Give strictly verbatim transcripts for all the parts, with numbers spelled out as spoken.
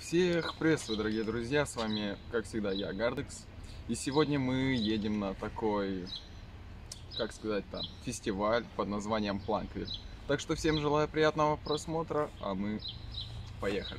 Всех приветствую, дорогие друзья, с вами, как всегда, я, Гардекс. И сегодня мы едем на такой, как сказать-то, фестиваль под названием Планквиль. Так что всем желаю приятного просмотра, а мы поехали.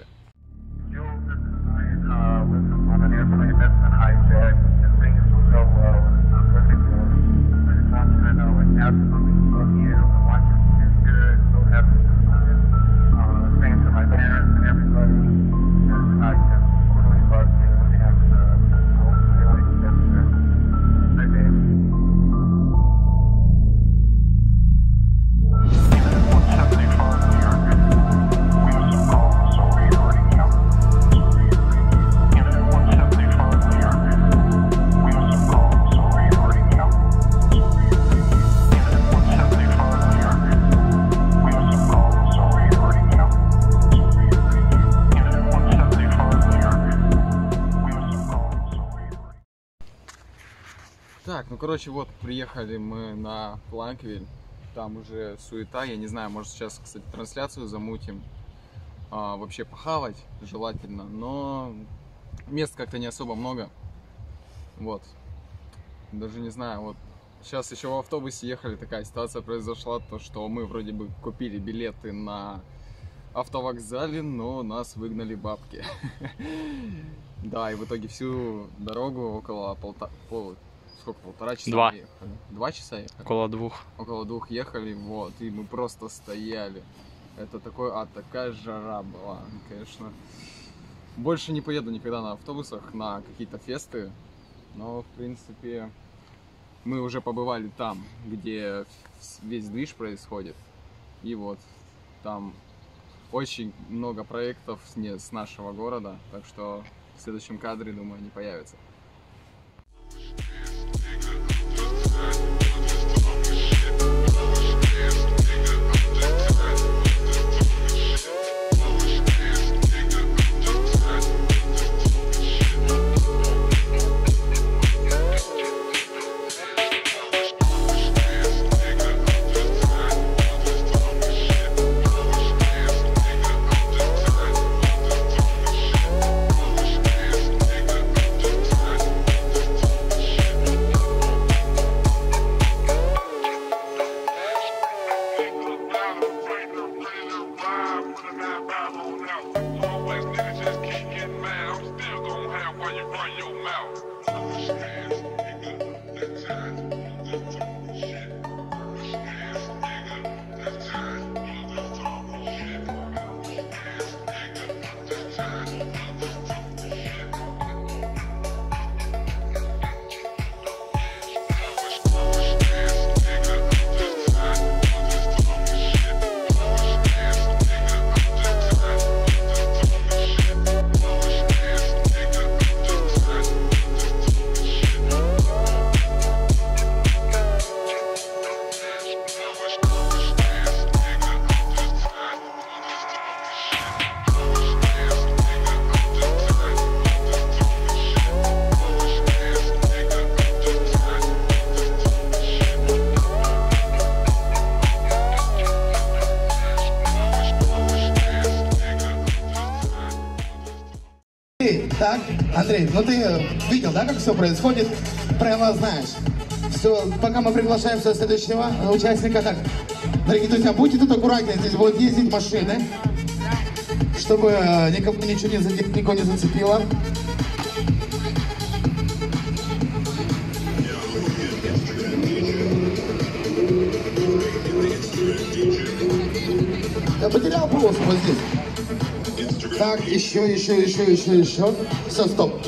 Так, ну короче, вот приехали мы на Планквиль, там уже суета, я не знаю, может сейчас, кстати, трансляцию замутим, а, вообще похавать желательно, но мест как-то не особо много, вот, даже не знаю, вот сейчас еще в автобусе ехали, такая ситуация произошла, то что мы вроде бы купили билеты на автовокзале, но нас выгнали бабки, да, и в итоге всю дорогу около полтора... Сколько, полтора часа Два. ехали? Два часа ехали? Около двух. Около двух ехали, вот, и мы просто стояли. Это такой, а такая жара была, конечно. Больше не поеду никогда на автобусах, на какие-то фесты, но, в принципе, мы уже побывали там, где весь движ происходит, и вот, там очень много проектов не с нашего города, так что в следующем кадре, думаю, они появятся. Так, Андрей, ну ты видел, да, как все происходит? Правила знаешь. Все, пока мы приглашаем все следующего участника. Так, дорогие друзья, будьте тут аккуратнее, здесь будут ездить машины, чтобы никому ничего не задеть, никого не зацепило. Я потерял полосу вот здесь. Так, еще, еще, еще, еще, еще. Все, стоп.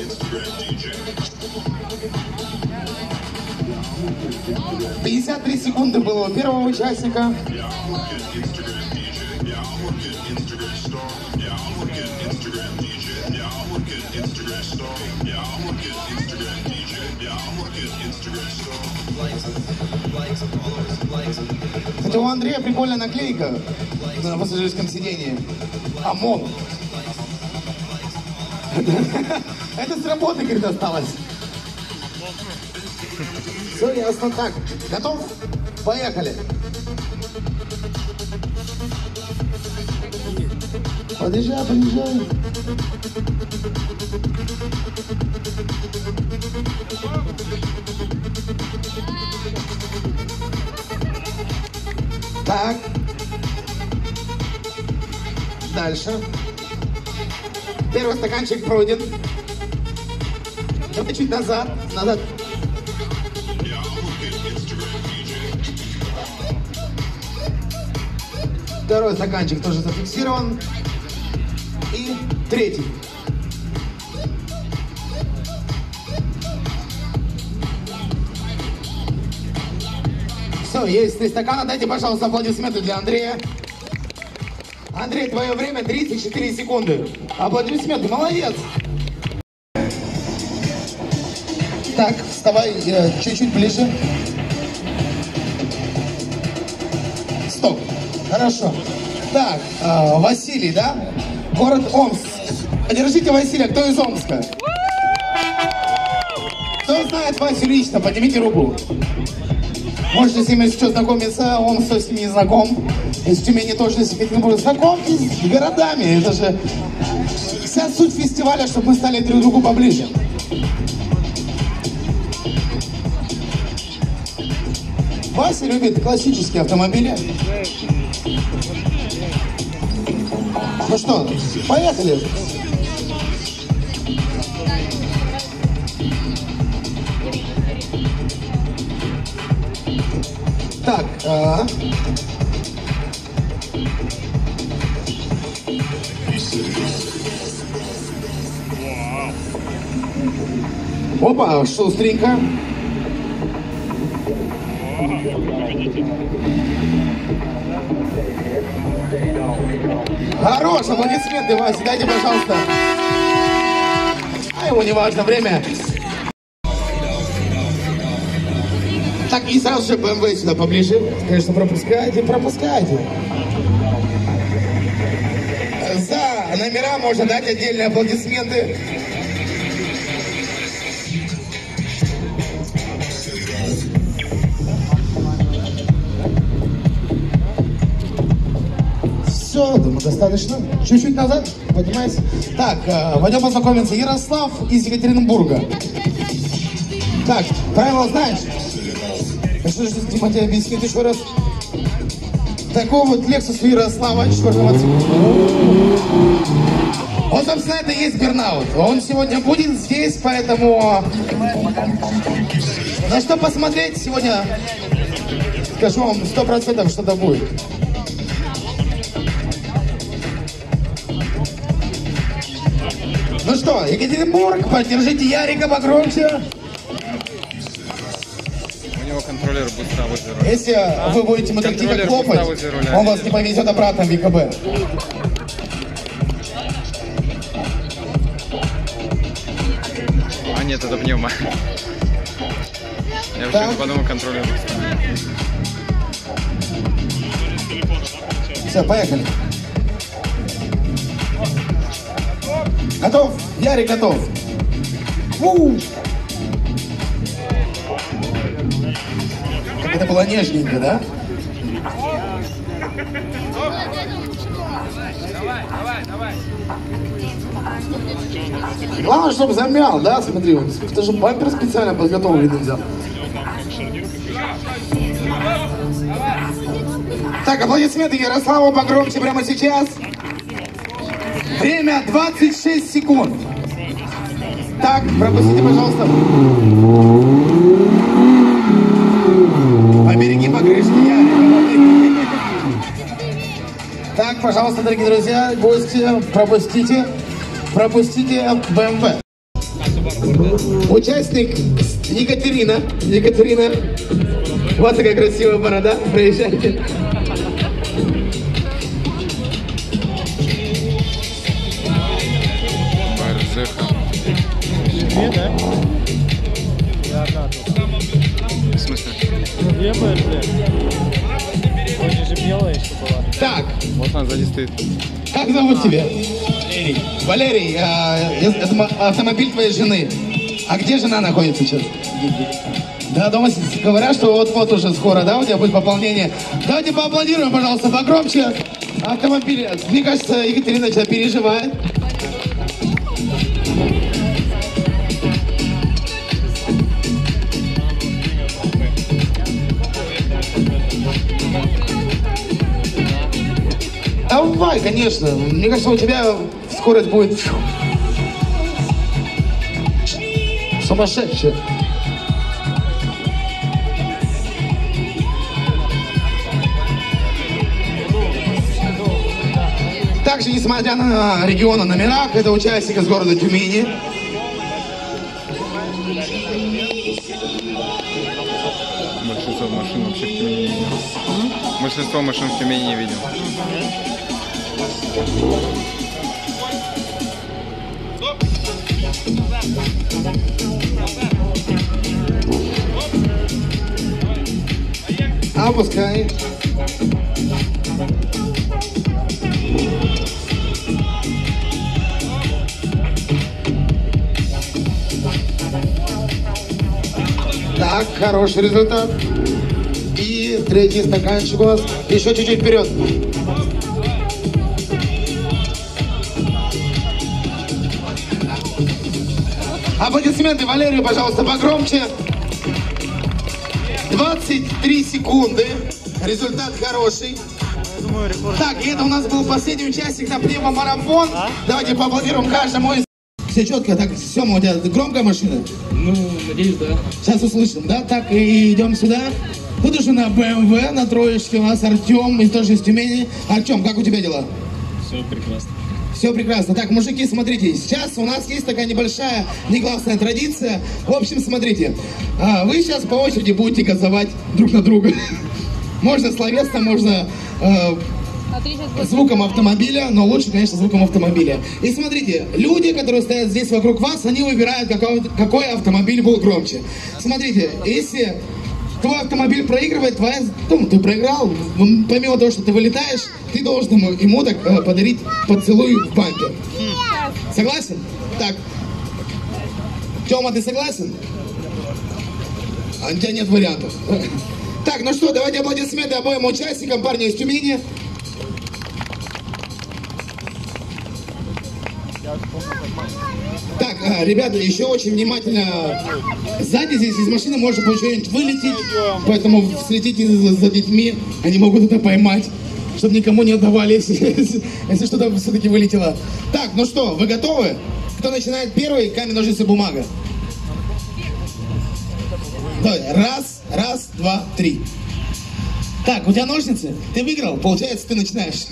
пятьдесят три секунды было у первого участника. Это у Андрея прикольная наклейка на пассажирском сидении. ОМОН. Это с работы, говорит, осталось. Все ясно. Так, готов? Поехали. Подъезжай, подъезжай. Так. Дальше. Первый стаканчик пройден. Давай чуть назад. Назад. Второй стаканчик тоже зафиксирован. И третий. Все, есть три стакана. Дайте, пожалуйста, аплодисменты для Андрея. Андрей, твое время тридцать четыре секунды. Аплодисменты, молодец. Так, вставай э, чуть-чуть ближе. Стоп. Хорошо. Так, э, Василий, да? Город Омск. Поддержите Василия, кто из Омска? Кто знает Васю лично, поднимите руку. Можете с ними сейчас знакомиться, он с ними не знаком. Из Тюмени тоже, из Петербурга. Знакомьтесь с городами. Это же вся суть фестиваля, чтобы мы стали друг к другу поближе. Вася любит классические автомобили. Ну что, поехали. Так, а... Опа, шустренько. Хорош, аплодисменты, Вася, дайте, пожалуйста. А ему не важно время. Так, и сразу же бэ эм вэ сюда поближе. Конечно, пропускайте, пропускайте. За номера можно дать отдельные аплодисменты. Все, думаю, достаточно. Чуть-чуть назад, поднимайся. Так, пойдем познакомиться. Ярослав из Екатеринбурга. Так, правила знаешь? Что же Дима тебе объяснит еще раз? Такой вот Lexus Ярослава, четвертого цикла. Вот, собственно, это и есть Бернаут. Он сегодня будет здесь, поэтому... На что посмотреть сегодня, скажу вам, сто процентов что-то будет. Ну что, Екатеринбург, поддержите Ярика погромче. Контроллер быстро возле руля. Если а? вы будете мототика хлопать, он вас не повезет обратно в вэ ка бэ. А нет, это пневма. Я вообще подумал, контроллер быстро. Все, поехали. Готов? Ярик готов. У-у-у. Это было нежненько, да? Давай, давай, давай. Главное, чтобы замял, да? Смотри, вот, это же бампер специально подготовленный взял. Так, аплодисменты Ярославу погромче прямо сейчас. Время двадцать шесть секунд. Так, пропустите, пожалуйста. Побереги покрышки, Ярик. Так, пожалуйста, дорогие друзья, гости, пропустите, пропустите бэ эм вэ. Участник Екатерина, Екатерина, вот такая красивая борода, проезжайте. Две, да? Я одна тут. В смысле? Ну, две БР, блядь. Вроде же белая еще была. Так. Вот она сзади стоит. Как зовут тебя? Валерий. Валерий, а, это автомобиль твоей жены. А где жена находится сейчас? Да, дома говорят, что вот-вот уже скоро, да, у тебя будет пополнение. Давайте поаплодируем, пожалуйста, погромче. Автомобиль, мне кажется, Екатерина тебя переживает. Давай, конечно. Мне кажется, у тебя скорость будет сумасшедшая. Также, несмотря на регион номерах, это участник из города Тюмени. Большинство машин вообще в Тюмени не видел. Большинство машин в Тюмени не видел. Опускай. Так, хороший результат. И третий стаканчик у нас. Еще чуть-чуть вперед. Аплодисменты Валерию, пожалуйста, погромче. двадцать три секунды. Результат хороший. Так, и это у нас был последний участник на пневмомарафон. А? Давайте поаплодируем каждому из... Все четко. Так, Сема, у тебя громкая машина? Ну, надеюсь, да. Сейчас услышим, да? Так, и идем сюда. Тут уже на бэ эм вэ, на троечке у нас Артем, из тоже из Тюмени. Артем, как у тебя дела? Все прекрасно. Все прекрасно. Так, мужики, смотрите, сейчас у нас есть такая небольшая негласная традиция. В общем, смотрите, вы сейчас по очереди будете газовать друг на друга. Можно словесно, можно э, звуком автомобиля, но лучше, конечно, звуком автомобиля. И смотрите, люди, которые стоят здесь вокруг вас, они выбирают, какой, какой автомобиль был громче. Смотрите, если твой автомобиль проигрывает, твоя, ну, ты проиграл, помимо того, что ты вылетаешь, ты должен ему, ему так э, подарить поцелуй в бампер. Согласен? Так. Тёма, ты согласен? А у тебя нет вариантов. Так, ну что, давайте аплодисменты обоим участникам, парни из Тюмени. Так, ребята, еще очень внимательно. Сзади здесь из машины может быть что-нибудь вылететь, поэтому следите за, за детьми, они могут это поймать, чтобы никому не отдавали, если, если что-то все-таки вылетело. Так, ну что, вы готовы? Кто начинает первый? Камень, ножницы, бумага. Давай, раз, раз, два, три. Так, у тебя ножницы? Ты выиграл? Получается, ты начинаешь.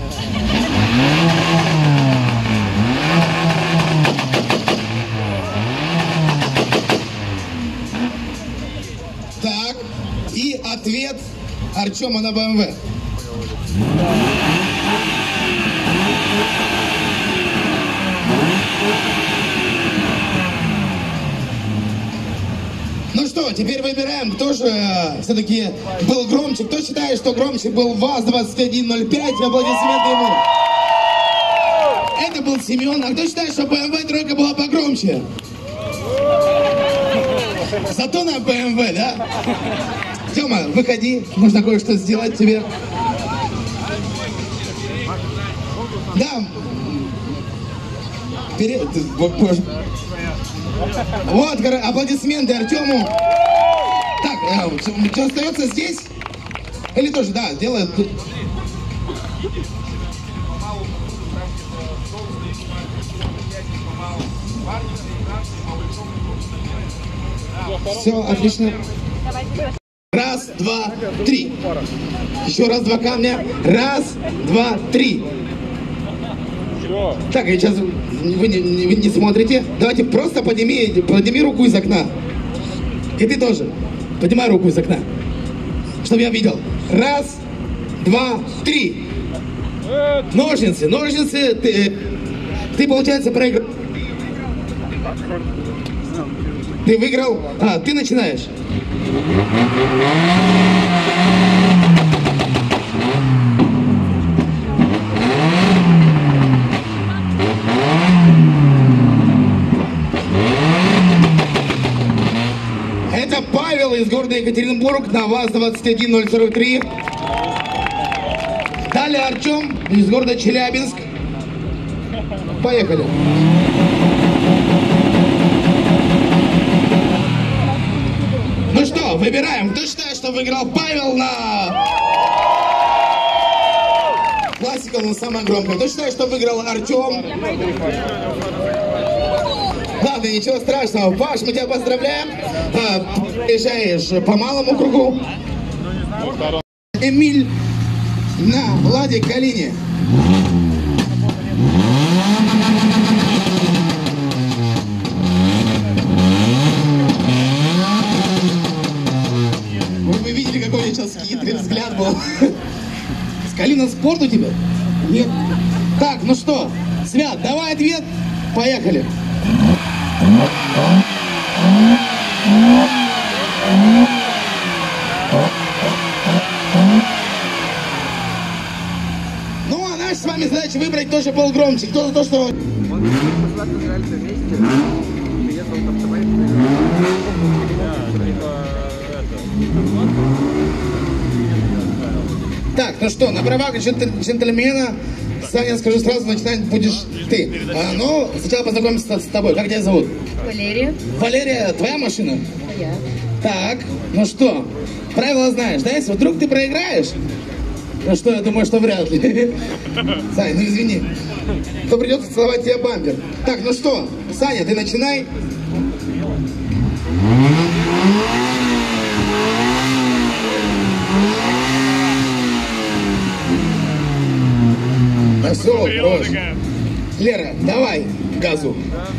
Так, и ответ Артема на бэ эм вэ. Ну что, теперь выбираем, кто же э, все-таки был громче. Кто считает, что громче был ВАЗ двадцать один ноль пять? Аплодисменты ему. Это был Семен. А кто считает, что бэ эм вэ тройка была погромче? Зато на бэ эм вэ, да? Тёма, выходи, нужно кое-что сделать тебе. Да. Вперед. Вот, аплодисменты Артему. Так, что остается здесь? Или тоже, да, делает. Все, отлично. Раз, два, три. Еще раз, два камня. Раз, два, три. Так, сейчас вы не, вы не смотрите. Давайте просто подними, подними руку из окна. И ты тоже. Поднимай руку из окна. Чтобы я видел. Раз, два, три. Ножницы, ножницы. Ты, ты получается, проиграл. Ты выиграл? А, ты начинаешь. Это Павел из города Екатеринбург на ВАЗ двадцать один ноль сорок три. Далее Виталий, Артем из города Челябинск. Поехали. Ну что, выбираем. Кто считает, что выиграл Павел на... Классика, но самая громкая. Кто считает, что выиграл Артем? Ладно, ничего страшного. Паш, мы тебя поздравляем. А, приезжаешь по малому кругу. Эмиль на Владе Калине. Вы бы видели, какой у меня сейчас хитрый взгляд был. Калина, спорт у тебя? Нет. Так, ну что, Свят, давай ответ. Поехали. Ну, а наша с вами задача выбрать тоже полгромче. Кто за то, что... Так, ну что, на правах джентльмена, Саня, скажу сразу, начинать будешь ты. А, ну, сначала познакомимся с тобой. Как тебя зовут? Валерия. Валерия, твоя машина? Я. Так, ну что, правила знаешь, да? Если вдруг ты проиграешь, ну что, я думаю, что вряд ли. Саня, ну извини, то придется целовать тебе бампер. Так, ну что, Саня, ты начинай. А все, проще. Лера, давай газу.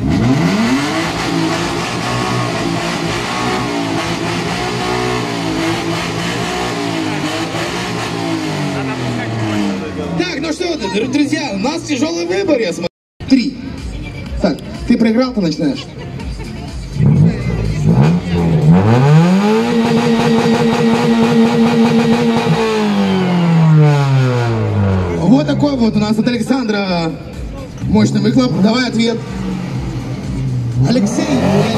Так, ну что, друзья, у нас тяжелый выбор, я смотрю. Три. Так, ты проиграл, ты начинаешь. Вот такой вот у нас от Александра мощный выхлоп. Давай ответ. Алексей.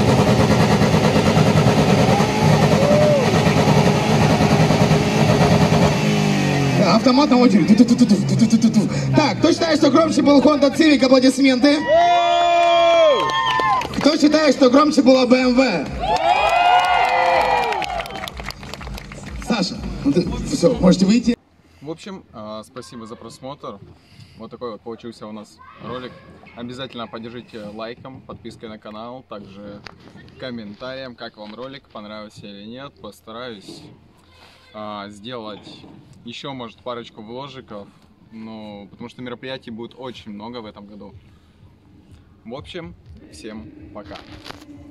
Автомат на очередь. Так, кто считает, что громче был Honda Civic? Аплодисменты. Кто считает, что громче была бэ эм вэ? Саша, все, можете выйти. В общем, э, спасибо за просмотр. Вот такой вот получился у нас ролик. Обязательно поддержите лайком, подпиской на канал, также комментарием, как вам ролик, понравился или нет. Постараюсь э, сделать еще, может, парочку вложиков, ну, потому что мероприятий будет очень много в этом году. В общем, всем пока.